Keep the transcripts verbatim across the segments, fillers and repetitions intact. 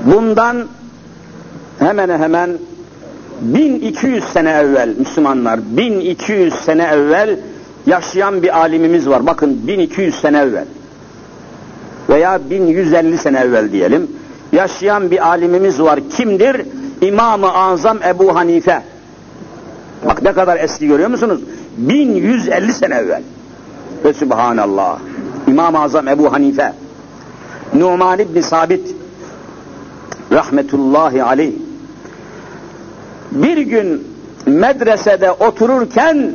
Bundan hemen hemen bin iki yüz sene evvel Müslümanlar, bin iki yüz sene evvel yaşayan bir alimimiz var. Bakın, bin iki yüz sene evvel veya bin yüz elli sene evvel diyelim, yaşayan bir alimimiz var. Kimdir? İmam-ı Azam Ebu Hanife. Bak ne kadar eski, görüyor musunuz? bin yüz elli sene evvel. Ve Sübhanallah. İmam-ı Azam Ebu Hanife. Numan İbni Sabit rahmetullahi aleyh bir gün medresede otururken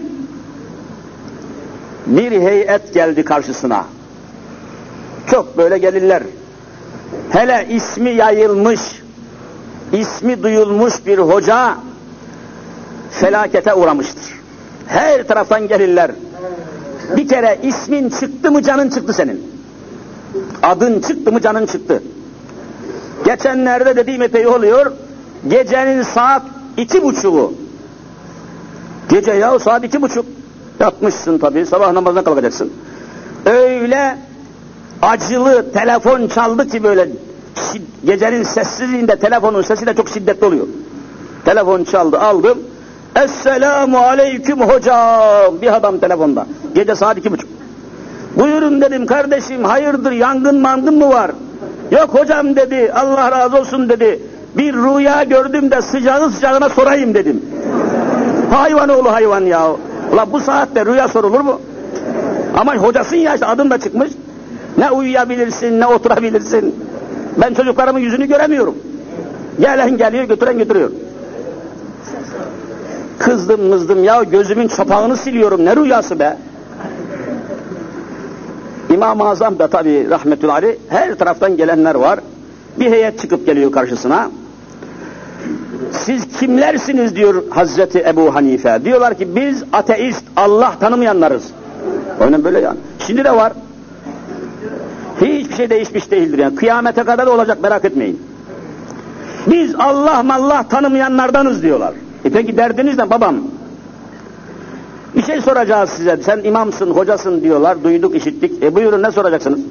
bir heyet geldi karşısına. Çok böyle gelirler. Hele ismi yayılmış, ismi duyulmuş bir hoca felakete uğramıştır. Her taraftan gelirler. Bir kere ismin çıktı mı canın çıktı senin. Adın çıktı mı canın çıktı. Geçenlerde dediğim epey oluyor. Gecenin saat iki buçuğu. Gece ya saat iki buçuk. Yatmışsın tabii, sabah namazına kalkacaksın. Öyle acılı telefon çaldı ki böyle gecenin sessizliğinde telefonun sesi de çok şiddetli oluyor. Telefon çaldı, aldım. Esselamu aleyküm hocam. Bir adam telefonda. Gece saat iki buçuk. Buyurun dedim kardeşim, hayırdır, yangın mangın mı var? Yok hocam dedi, Allah razı olsun dedi. Bir rüya gördüm de sıcağı sıcağına sorayım dedim. Hayvan oğlu hayvan ya. Ulan bu saatte rüya sorulur mu? Ama hocasın ya, işte adın da çıkmış. Ne uyuyabilirsin, ne oturabilirsin. Ben çocuklarımın yüzünü göremiyorum. Gelen geliyor, götüren götürüyor. Kızdım mızdım ya, gözümün çapağını siliyorum, ne rüyası be? İmam-ı Azam da tabi rahmetullahi aleyh, her taraftan gelenler var. Bir heyet çıkıp geliyor karşısına. Siz kimlersiniz diyor Hazreti Ebu Hanife. Diyorlar ki biz ateist, Allah tanımayanlarız. Aynen böyle yani. Şimdi de var. Hiçbir şey değişmiş değildir yani. Kıyamete kadar da olacak, merak etmeyin. Biz Allah mallah tanımayanlardanız diyorlar. E peki derdiniz ne babam? Bir şey soracağız size. Sen imamsın, hocasın diyorlar. Duyduk, işittik. E buyurun, ne soracaksınız?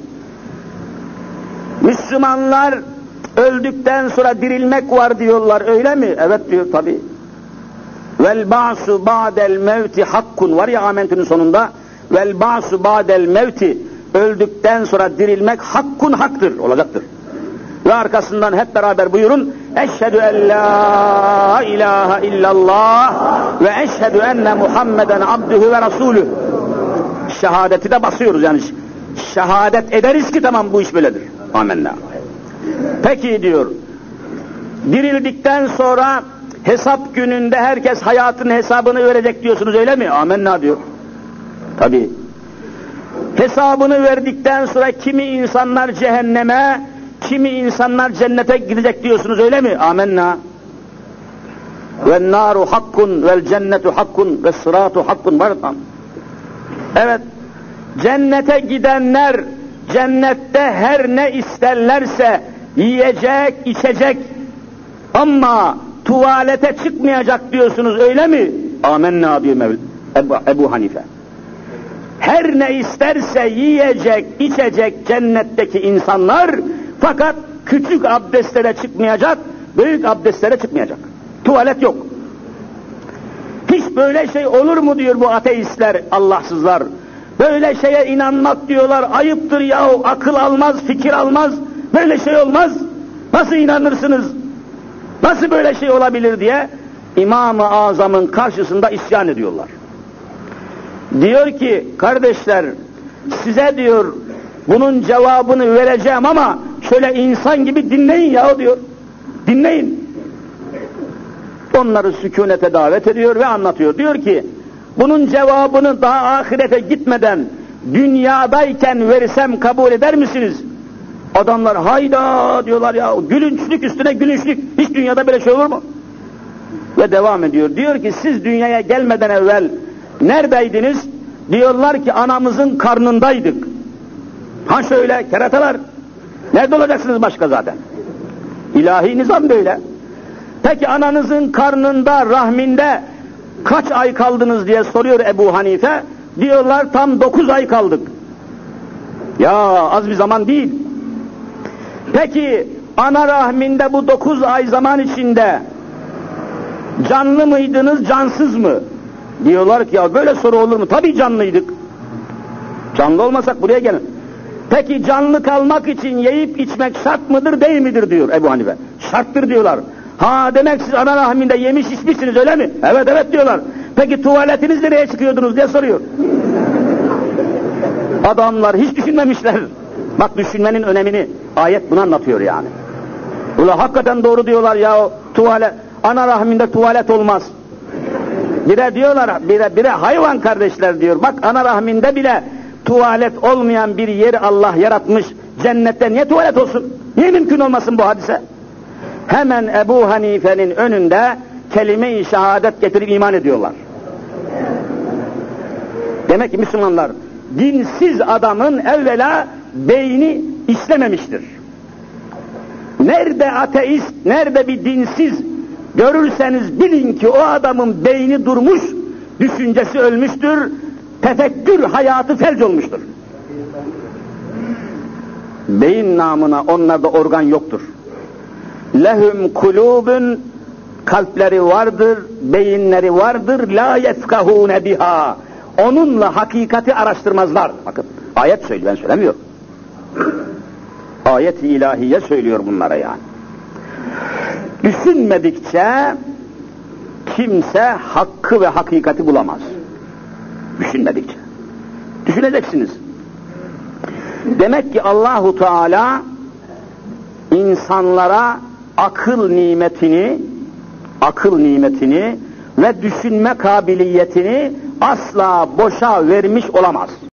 Müslümanlar öldükten sonra dirilmek var diyorlar, öyle mi? Evet diyor tabi. Vel ba'su ba'del mevti hakkun var ya amentinin sonunda. Vel ba'su ba'del mevti, öldükten sonra dirilmek hakkun, haktır, olacaktır. Ve arkasından hep beraber buyurun. Eşhedü en la ilahe illallah ve eşhedü enne Muhammeden abdühü ve rasulü. Şehadeti de basıyoruz yani. Şehadet ederiz ki tamam, bu iş böyledir. Amenna. Peki diyor, dirildikten sonra hesap gününde herkes hayatının hesabını verecek diyorsunuz, öyle mi? Amenna diyor. Tabii. Hesabını verdikten sonra kimi insanlar cehenneme, kimi insanlar cennete gidecek diyorsunuz, öyle mi? Amenna. Ve naru hakkun vel cennetu hakkun ve sıratu hakkun var tam. Evet. Cennete gidenler cennette her ne isterlerse yiyecek, içecek, ama tuvalete çıkmayacak diyorsunuz, öyle mi? Amenna diyor Mevla, Ebu, Ebu Hanife. Her ne isterse yiyecek, içecek cennetteki insanlar, fakat küçük abdestlere çıkmayacak, büyük abdestlere çıkmayacak. Tuvalet yok. Hiç böyle şey olur mu diyor bu ateistler, Allahsızlar. Böyle şeye inanmak diyorlar, ayıptır yahu, akıl almaz, fikir almaz, böyle şey olmaz. Nasıl inanırsınız? Nasıl böyle şey olabilir diye İmam-ı Azam'ın karşısında isyan ediyorlar. Diyor ki kardeşler, size diyor bunun cevabını vereceğim ama şöyle insan gibi dinleyin yahu diyor. Dinleyin. Onları sükunete davet ediyor ve anlatıyor. Diyor ki bunun cevabını daha ahirete gitmeden dünyadayken versem kabul eder misiniz? Adamlar hayda diyorlar ya, gülünçlük üstüne gülünçlük, hiç dünyada böyle şey olur mu? Ve devam ediyor. Diyor ki siz dünyaya gelmeden evvel neredeydiniz? Diyorlar ki anamızın karnındaydık. Ha şöyle keratalar. Nerede olacaksınız başka zaten? İlahi nizam böyle. Peki ananızın karnında, rahminde kaç ay kaldınız diye soruyor Ebu Hanife. Diyorlar tam dokuz ay kaldık. Ya az bir zaman değil. Peki ana rahminde bu dokuz ay zaman içinde canlı mıydınız, cansız mı? Diyorlar ki ya böyle soru olur mu? Tabii canlıydık. Canlı olmasak buraya gelin. Peki canlı kalmak için yiyip içmek şart mıdır, değil midir diyor Ebu Hanife. Şarttır diyorlar. Ha demek siz ana rahminde yemiş içmişsiniz öyle mi? Evet evet diyorlar. Peki tuvaletiniz nereye çıkıyordunuz diye soruyor. Adamlar hiç düşünmemişler. Bak düşünmenin önemini ayet bunu anlatıyor yani. Ula hakikaten doğru diyorlar ya, tuvalet, ana rahminde tuvalet olmaz. Bire diyorlar, bire, bire hayvan kardeşler diyor. Bak ana rahminde bile tuvalet olmayan bir yeri Allah yaratmış. Cennette niye tuvalet olsun? Niye mümkün olmasın bu hadise? Hemen Ebu Hanife'nin önünde kelime-i şehadet getirip iman ediyorlar. Demek ki Müslümanlar, dinsiz adamın evvela beyni işlememiştir. Nerede ateist, nerede bir dinsiz görürseniz bilin ki o adamın beyni durmuş, düşüncesi ölmüştür, tefekkür hayatı felç olmuştur. Beyin namına onlarda organ yoktur. Lehum kulubun, kalpleri vardır, beyinleri vardır, la yefkahune biha. Onunla hakikati araştırmazlar. Bakın ayet söylüyor, ben söylemiyorum. Ayet-i ilahiye söylüyor bunlara yani. Düşünmedikçe kimse hakkı ve hakikati bulamaz. Düşünmedikçe. Düşüneceksiniz. Demek ki Allahu Teala insanlara akıl nimetini, akıl nimetini ve düşünme kabiliyetini asla boşa vermiş olamaz.